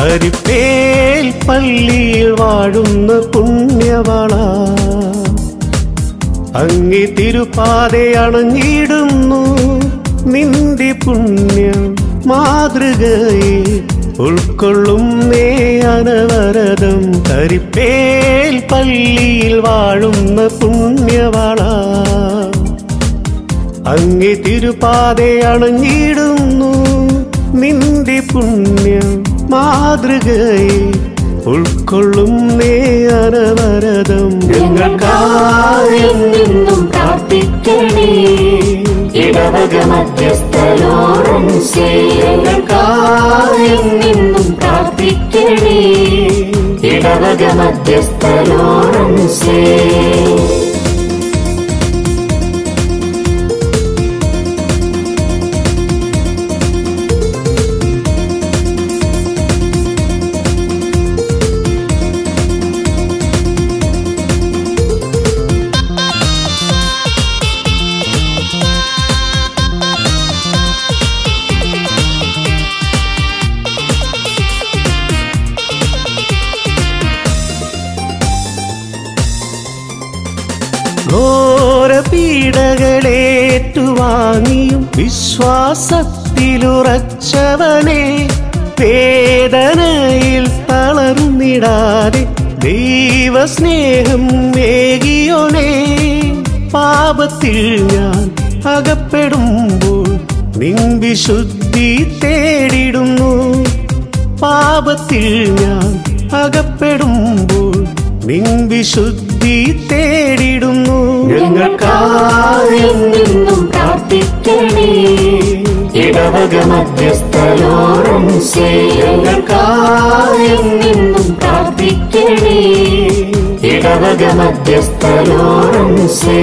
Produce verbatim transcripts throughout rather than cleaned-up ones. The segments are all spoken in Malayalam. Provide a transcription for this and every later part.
കരിപ്പേൽ പള്ളിയിൽ വാഴുന്ന പുണ്യവാള അങ്ങേ തിരുപാതെ അണഞ്ഞിടുന്നു നിന്റെ പുണ്യം മാതൃകയെ ഉൾക്കൊള്ളും നേ അനവരതം കരിപ്പേൽ പള്ളിയിൽ വാഴുന്ന പുണ്യവാള അങ്ങേ തിരുപാതെ അണഞ്ഞിടുന്നു നിന്റെ പുണ്യം മാതൃകയെ ഉൾക്കൊള്ളും നേ അനവരതം ഞങ്ങൾക്കായി നിന്നും പ്രാർത്ഥിക്കണേ ഇടവക മധ്യസ്ഥ ലോറൻസേ ഞങ്ങൾക്കായി നിന്നും പ്രാർത്ഥിക്കണേ ഇടവക മധ്യസ്ഥ ലോറൻസേ ഘോരപീഡകളേറ്റുവാങ്ങിയും വിശ്വാസത്തിലുറച്ചവനെ വേദനയിൽ തളർന്നിടാതെ ദൈവസ്നേഹം ഏകിയോനെ പാപത്തിൽ ഞാൻ അകപ്പെടുമ്പോൾ നിൻ വിശുദ്ധി തേടിടുന്നു പാപത്തിൽ ഞാൻ അകപ്പെടുമ്പോൾ നിൻ വിശുദ്ധി തേടിടുന്നു ഞങ്ങൾക്കായി നിന്നും പ്രാർത്ഥിക്കണേ ഇടവക മധ്യസ്ഥ ലോറൻസേ ഞങ്ങൾക്കായി നിന്നും പ്രാർത്ഥിക്കണേ ഇടവക മധ്യസ്ഥ ലോറൻസേ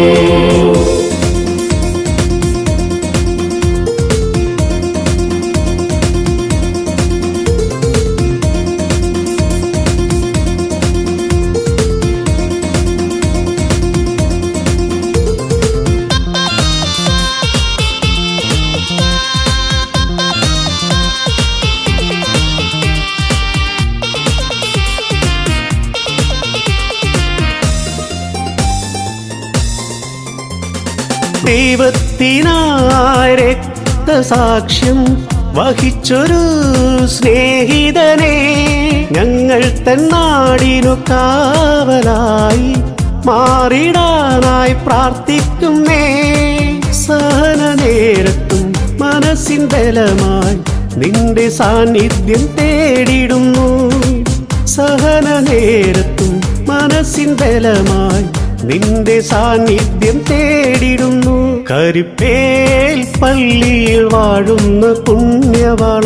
ദൈവത്തിനായി രക്തസാക്ഷ്യം വഹിച്ചൊരു സ്നേഹിതനെ ഞങ്ങൾ തന്നാടിനു കാവലായി മാറിടാനായി പ്രാർത്ഥിക്കുന്നേ സഹന നേരത്തും മനസ്സിൻ ബലമായി നിന്റെ സാന്നിധ്യം തേടിടുന്നു സഹന നേരത്തും മനസ്സിൻ ബലമായി നിന്റെ സാന്നിധ്യം തേടിടുന്നു കരിപ്പേൽ പള്ളിയിൽ വാഴുന്ന പുണ്യവാള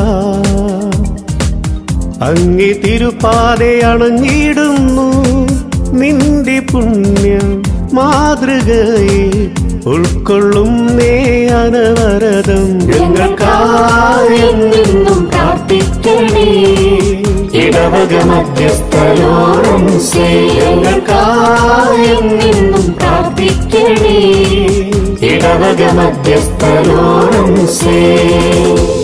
അങ്ങേ തിരുപാതെ അണഞ്ഞിടുന്നു നിന്റെ പുണ്യം മാതൃകയെ ഉൾക്കൊള്ളും നേ അനവരതം ഞങ്ങൾക്കായി നിന്നും പ്രാർത്ഥിക്കണേ ഇടവക മധ്യസ്ഥ ലോറൻസേ ഞങ്ങൾക്കായി നിന്നും പ്രാർത്ഥിക്കണേ ഇടവക മധ്യസ്ഥ ലോറൻസേ